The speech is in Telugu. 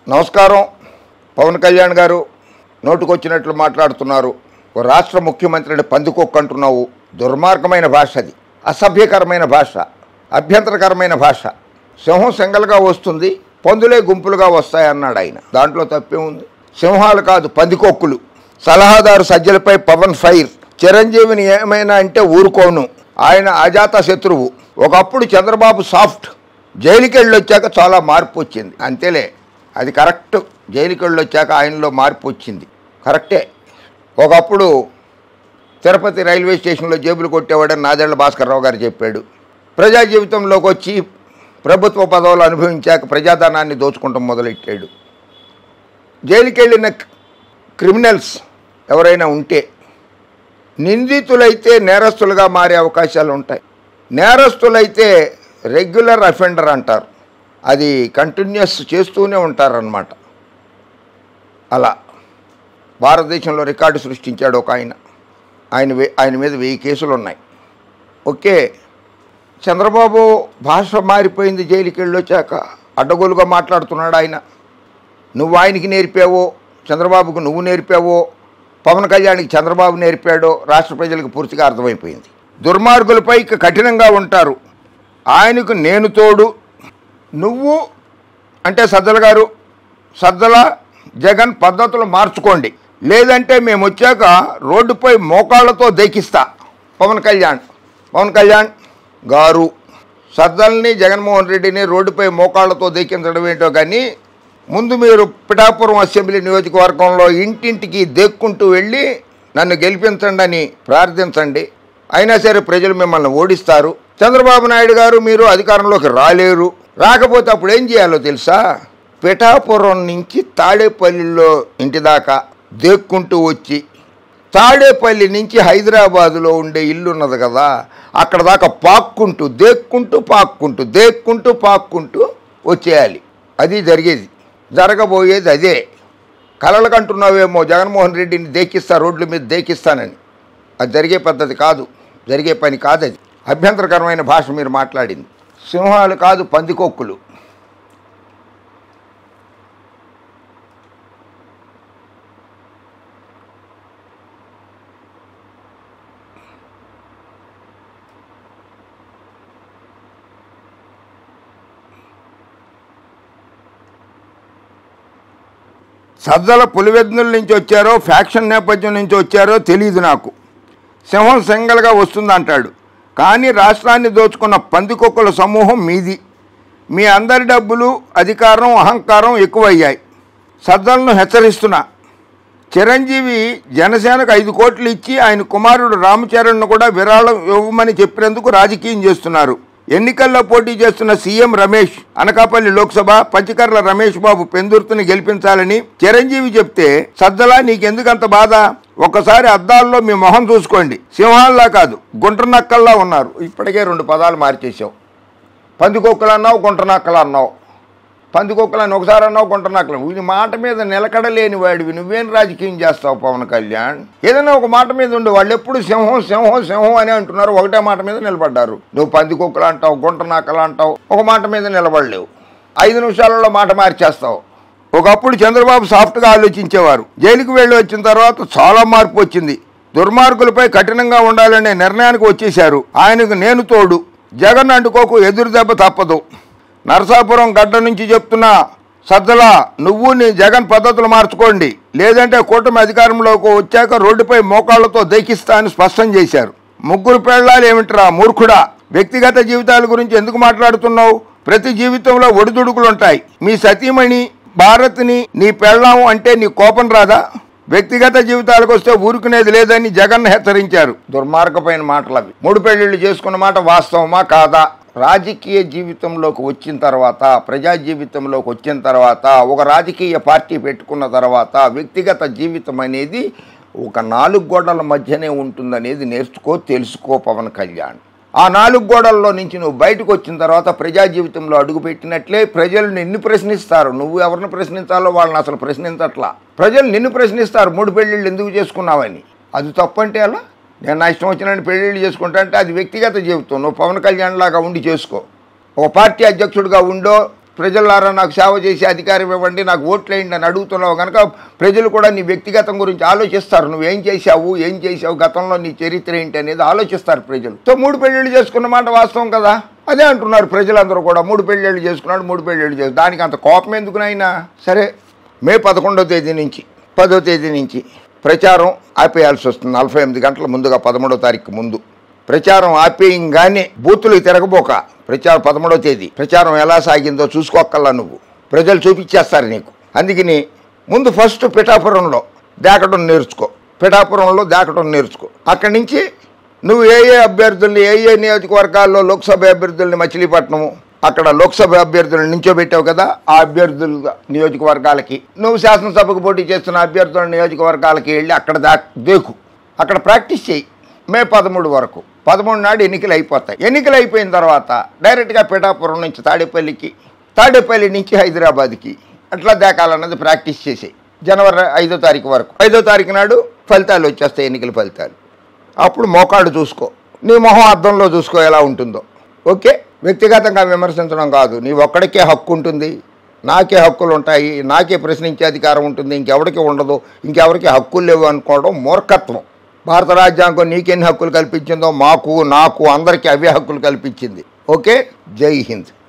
నమస్కారం. పవన్ కళ్యాణ్ గారు నోటుకొచ్చినట్లు మాట్లాడుతున్నారు. ఓ రాష్ట్ర ముఖ్యమంత్రిని పందికొక్కు అంటున్నావు. దుర్మార్గమైన భాష, అది అసభ్యకరమైన భాష, అభ్యంతరకరమైన భాష. సింహం సింగల్గా వస్తుంది, పందులే గుంపులుగా వస్తాయన్నాడు ఆయన. దాంట్లో తప్పే ఉంది? సింహాలు కాదు, పందికొక్కులు. సలహాదారు సజ్జలపై పవన్ ఫైర్. చిరంజీవిని ఏమైనా అంటే ఊరుకోను, ఆయన అజాత శత్రువు. ఒకప్పుడు చంద్రబాబు సాఫ్ట్, జైలుకి వెళ్ళి వచ్చాక చాలా మార్పు వచ్చింది. అంతేలే, అది కరెక్ట్. జైలుకి వెళ్ళి వచ్చాక ఆయనలో మార్పు వచ్చింది, కరెక్టే. ఒకప్పుడు తిరుపతి రైల్వే స్టేషన్లో జేబులు కొట్టేవాడని నాదెళ్ల భాస్కర్రావు గారు చెప్పాడు. ప్రజా జీవితంలోకి వచ్చి ప్రభుత్వ పదవులు అనుభవించాక ప్రజాధనాన్ని దోచుకుంటాం మొదలెట్టాడు. జైలుకి వెళ్ళిన క్రిమినల్స్ ఎవరైనా ఉంటే నిందితులైతే నేరస్తులుగా మారే అవకాశాలు ఉంటాయి. నేరస్తులైతే రెగ్యులర్ అఫెండర్ అంటారు, అది కంటిన్యూస్ చేస్తూనే ఉంటారన్నమాట. అలా భారతదేశంలో రికార్డు సృష్టించాడు ఒక ఆయన మీద 1000 కేసులు ఉన్నాయి. ఓకే, చంద్రబాబు భాష మారిపోయింది. జైలుకి వెళ్ళొచ్చాక అడ్డగోలుగా మాట్లాడుతున్నాడు ఆయన. నువ్వు ఆయనకి నేర్పావో, చంద్రబాబుకు నువ్వు నేర్పావో, పవన్ కళ్యాణ్కి చంద్రబాబు నేర్పాడో రాష్ట్ర ప్రజలకు పూర్తిగా అర్థమైపోయింది. దుర్మార్గులపై కఠినంగా ఉంటారు, ఆయనకు నేను తోడు. నువ్వు అంటే సజ్జల గారు, సజ్జల జగన్ పద్ధతులు మార్చుకోండి, లేదంటే మేము వచ్చాక రోడ్డుపై మోకాళ్లతో దేకిస్తా. పవన్ కళ్యాణ్ గారు సజ్జల్ని, జగన్మోహన్ రెడ్డిని రోడ్డుపై మోకాళ్లతో దేకించడం ఏంటో కానీ, ముందు మీరు పిఠాపురం అసెంబ్లీ నియోజకవర్గంలో ఇంటింటికి దేక్కుంటూ వెళ్ళి నన్ను గెలిపించండి అని ప్రార్థించండి. అయినా సరే ప్రజలు మిమ్మల్ని ఓడిస్తారు. చంద్రబాబు నాయుడు గారు మీరు అధికారంలోకి రాలేరు. రాకపోతే అప్పుడు ఏం చేయాలో తెలుసా? పిఠాపురం నుంచి తాడేపల్లిలో ఇంటి దాకా దేక్కుంటూ వచ్చి, తాడేపల్లి నుంచి హైదరాబాదులో ఉండే ఇల్లు ఉన్నది కదా, అక్కడ దాకా పాక్కుంటూ దేక్కుంటూ పాక్కుంటూ వచ్చేయాలి. అది జరగబోయేది అదే. కలలు కంటున్నావేమో జగన్మోహన్ రెడ్డిని దేకిస్తా, రోడ్ల మీద దేకిస్తానని. అది జరిగే పద్ధతి కాదు, జరిగే పని కాదు. అది అభ్యంతరకరమైన భాష మీరు మాట్లాడింది. సింహాలు కాదు, పందికొక్కులు. సజ్జల పులివెందుల నుంచి వచ్చారో ఫ్యాక్షన్ నేపథ్యం నుంచి వచ్చారో తెలియదు నాకు. సింహం సింగల్గా వస్తుందంటాడు, కానీ రాష్ట్రాన్ని దోచుకున్న పందికొక్కుల సమూహం మీది. మీ అందరి డబ్బులు, అధికారం, అహంకారం ఎక్కువయ్యాయి. సజ్జలను హెచ్చరిస్తున్నా, చిరంజీవి జనసేనకు 5 కోట్లు ఇచ్చి ఆయన కుమారుడు రామచరణ్ను కూడా విరాళం ఇవ్వమని చెప్పినందుకు రాజకీయం చేస్తున్నారు. ఎన్నికల్లో పోటీ చేస్తున్న సీఎం రమేష్ అనకాపల్లి లోక్సభ, పంచకర్ల రమేష్ బాబు పెందుర్తిని గెలిపించాలని చిరంజీవి చెప్తే, సజ్జల నీకెందుకంత బాధ? ఒక్కసారి అద్దాల్లో మీ మొహం చూసుకోండి. సింహాల్లా కాదు, గుంటనక్కల్లా ఉన్నారు. ఇప్పటికే 2 పదాలు మార్చేసావు. పందికొక్కులు అన్నావు, గుంటనక్కలు అన్నావు. పందికొక్కులని ఒకసారి అన్నావు, గుంటనక్కలు. ఈ మాట మీద నిలకడలేని వాడివి నువ్వేం రాజకీయం చేస్తావు పవన్ కళ్యాణ్? ఏదైనా ఒక మాట మీద ఉండు. వాళ్ళు ఎప్పుడు సింహం అని అంటున్నారు, ఒకటే మాట మీద నిలబడ్డారు. నువ్వు పందికొక్కులు అంటావు, గుంటనక్కలు అంటావు, ఒక మాట మీద నిలబడలేవు. 5 నిమిషాలలో మాట మార్చేస్తావు. ఒకప్పుడు చంద్రబాబు సాఫ్ట్గా ఆలోచించేవారు. జైలుకి వెళ్ళి వచ్చిన తర్వాత చాలా మార్పు వచ్చింది. దుర్మార్గులపై కఠినంగా ఉండాలనే నిర్ణయానికి వచ్చేశారు. ఆయనకు నేను తోడు. జగన్ అంటుకోకు, ఎదురు దెబ్బ తప్పదు. నరసాపురం గడ్డ నుంచి చెప్తున్నా, సజ్జల నువ్వు నీ జగన్ పద్ధతులు మార్చుకోండి, లేదంటే కూటమి అధికారంలోకి వచ్చాక రోడ్డుపై మోకాళ్లతో దేకిస్తా అని స్పష్టం చేశారు. 3 పెళ్ళాలు ఏమిట్రా మూర్ఖుడా? వ్యక్తిగత జీవితాల గురించి ఎందుకు మాట్లాడుతున్నావు? ప్రతి జీవితంలో ఒడిదుడుకులుంటాయి. మీ సతీమణి భారత్ని నీ పెళ్ళాము అంటే నీ కోపం రాదా? వ్యక్తిగత జీవితాలకు వస్తే ఊరుకునేది లేదని జగన్ హెచ్చరించారు. దుర్మార్గమైన మాటలు అవి. 3 పెళ్లిళ్ళు చేసుకున్న మాట వాస్తవమా కాదా? రాజకీయ జీవితంలోకి వచ్చిన తర్వాత, ప్రజా జీవితంలోకి వచ్చిన తర్వాత, ఒక రాజకీయ పార్టీ పెట్టుకున్న తర్వాత వ్యక్తిగత జీవితం అనేది ఒక 4 గోడల మధ్యనే ఉంటుందనేది నేర్చుకో, తెలుసుకో పవన్ కళ్యాణ్. ఆ 4 గోడల్లో నుంచి నువ్వు బయటకు వచ్చిన తర్వాత ప్రజా జీవితంలో అడుగుపెట్టినట్లే ప్రజలు నిన్ను ప్రశ్నిస్తారు. నువ్వు ఎవరిని ప్రశ్నించాలో వాళ్ళని అసలు ప్రశ్నించట్లా. ప్రజలు నిన్ను ప్రశ్నిస్తారు, 3 పెళ్ళిళ్ళు ఎందుకు చేసుకున్నావని. అది తప్పంటే అలా? నేను నా ఇష్టం వచ్చినట్టు పెళ్ళిళ్ళు చేసుకుంటా అంటే అది వ్యక్తిగత జీవితం. నువ్వు పవన్ కళ్యాణ్ లాగా ఉండి చేసుకో. ఒక పార్టీ అధ్యక్షుడిగా ఉండో, ప్రజలారా నాకు సేవ చేసి అధికారం ఇవ్వండి, నాకు ఓట్లు వేయండి అని అడుగుతున్నావు కనుక ప్రజలు కూడా నీ వ్యక్తిగతం గురించి ఆలోచిస్తారు. నువ్వేం చేసావు గతంలో నీ చరిత్ర ఏంటి అనేది ఆలోచిస్తారు ప్రజలు. సో 3 పెళ్ళిళ్ళు చేసుకున్న మాట వాస్తవం కదా, అదే అంటున్నారు ప్రజలందరూ కూడా. 3 పెళ్ళిళ్ళు చేసుకున్నాడు, 3 పెళ్ళిళ్ళు చేసుకున్నాడు, దానికి అంత కోపం ఎందుకునైనా. సరే, మే 11వ తేదీ నుంచి 10వ తేదీ నుంచి ప్రచారం ఆపేయాల్సి వస్తుంది. 48 గంటల ముందుగా 13వ తారీఖు ముందు ప్రచారం ఆపేయంగానే బూతులు తిరగబోక. ప్రచారం 13వ తేదీ ప్రచారం ఎలా సాగిందో చూసుకోక్కల్లా నువ్వు, ప్రజలు చూపించేస్తారు నీకు. అందుకని ముందు ఫస్ట్ పిఠాపురంలో దాకడం నేర్చుకో. అక్కడి నుంచి నువ్వు ఏ అభ్యర్థుల్ని, ఏ నియోజకవర్గాల్లో లోక్సభ అభ్యర్థుల్ని, మచిలీపట్నము అక్కడ లోక్సభ అభ్యర్థులను నించోబెట్టావు కదా, ఆ అభ్యర్థుల నియోజకవర్గాలకి, నువ్వు శాసనసభకు పోటీ చేస్తున్న అభ్యర్థుల నియోజకవర్గాలకి వెళ్ళి అక్కడ దేకు, అక్కడ ప్రాక్టీస్ చేయి. మే 13 వరకు, 13 నాడు ఎన్నికలు అయిపోతాయి. ఎన్నికలు అయిపోయిన తర్వాత డైరెక్ట్గా పిఠాపురం నుంచి తాడేపల్లి నుంచి హైదరాబాద్కి అట్లా దేకాలన్నది ప్రాక్టీస్ చేసేయి. జనవరి 5వ తారీఖు వరకు. 5వ తారీఖు నాడు ఫలితాలు వచ్చేస్తాయి, ఎన్నికల ఫలితాలు. అప్పుడు మోకాడు చూసుకో, నీ మొహం అద్దంలో చూసుకో ఎలా ఉంటుందో. ఓకే, వ్యక్తిగతంగా విమర్శించడం కాదు. నీ ఒక్కడికే హక్కు ఉంటుంది, నాకే హక్కులు ఉంటాయి, నాకే ప్రశ్నించే అధికారం ఉంటుంది, ఇంకెవరికి ఉండదు, ఇంకెవరికి హక్కులు లేవు అనుకోవడం మూర్ఖత్వం. భారత రాజ్యాంగం నీకెన్ని హక్కులు కల్పించిందో నాకు అందరికీ అవే హక్కులు కల్పించింది. ఓకే, జై హింద్.